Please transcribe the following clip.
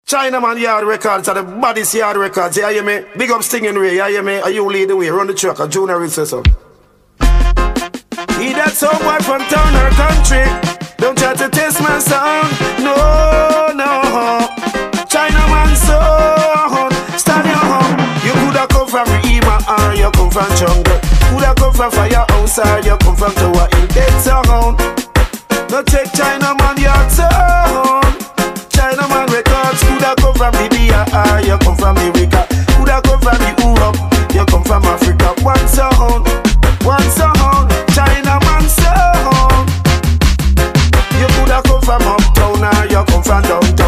Chinaman Yard Records are the baddest yard records. You hear me? Big up Stinging Ray. You hear me? Are you lead the way? Run the truck. A Junior Reid says so. He that some boy from town or country. Don't try to test my sound. No, no. Chinaman sound. Stand your home. You coulda come from Reima or you come from jungle. Coulda come from Firehouse or you come from Tower Hill. Dead sound. No take Chinaman Yard sound. Chinaman Records, coulda come from Libya or you come from America. Coulda come from Europe, you come from Africa. One sound, Chinaman sound. You coulda come from uptown or you come from downtown.